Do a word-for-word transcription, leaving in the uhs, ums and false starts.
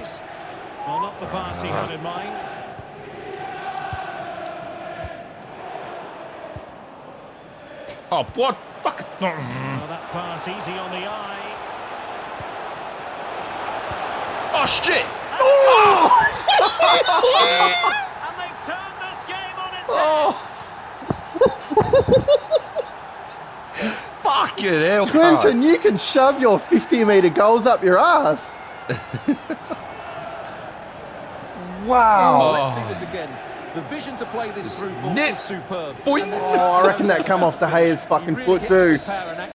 is. Well, not the pass he had in mind. Oh, what? Fuck. Well, that pass easy on the eye. Oh, shit! Oh! And they've turned this game on its head. Oh! Fucking hell, Clinton, you can shove your fifty metre goals up your ass. Wow. Oh, let's see this again. The vision to play this through ball is superb. Boy. Oh, I reckon that come off the Hayes fucking foot too.